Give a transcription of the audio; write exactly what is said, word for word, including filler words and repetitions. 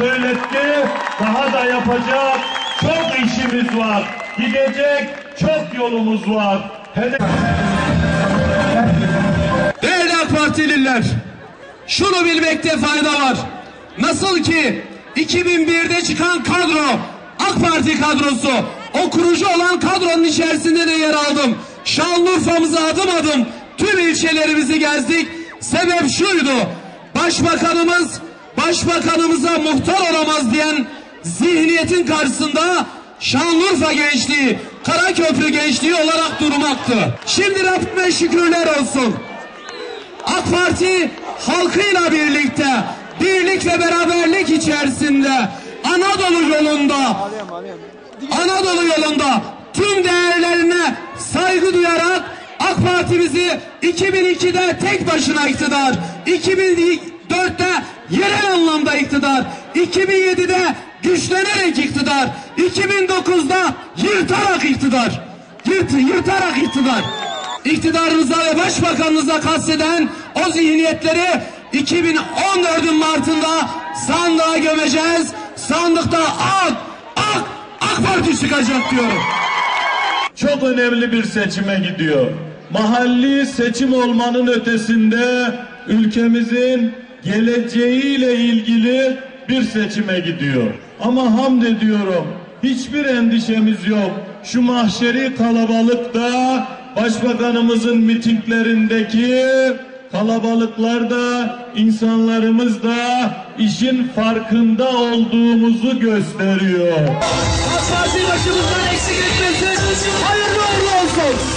söyletti. Daha da yapacak çok işimiz var. Gidecek çok yolumuz var. Hedef... Değerli AK Partililer, şunu bilmekte fayda var. Nasıl ki iki bin birde çıkan kadro, AK Parti kadrosu, o kurucu olan kadronun içerisinde de yer aldım. Şanlıurfa'mıza adım adım tüm ilçelerimizi gezdik. Sebep şuydu: Başbakanımız, başbakanımıza muhtar olamaz diyen zihniyetin karşısında Şanlıurfa gençliği, Karaköprü gençliği olarak durmaktı. Şimdi Rabbime şükürler olsun. AK Parti halkıyla birlikte, birlik ve beraberlik içerisinde Anadolu yolunda, Anadolu yolunda tüm değerlerine saygı duyarak AK Parti'mizi iki bin ikide tek başına iktidar, iki bin dörtte yerel anlamda iktidar, iki bin yedide güçlenerek iktidar, iki bin dokuzda yırtarak iktidar, yırt, yırtarak iktidar. İktidarınıza ve başbakanınıza kasteden o zihniyetleri iki bin on dördün Mart'ında sandığa gömeceğiz. Sandıkta AK, AK, AK Parti çıkacak diyorum. Çok önemli bir seçime gidiyor. Mahalli seçim olmanın ötesinde ülkemizin geleceğiyle ilgili bir seçime gidiyor. Ama hamd ediyorum, hiçbir endişemiz yok. Şu mahşeri kalabalıkta, başbakanımızın mitinglerindeki kalabalıklarda, insanlarımız da işin farkında olduğumuzu gösteriyor. AK Parti başımızdan eksik etmesin. Hayırlı uğurlu olsun.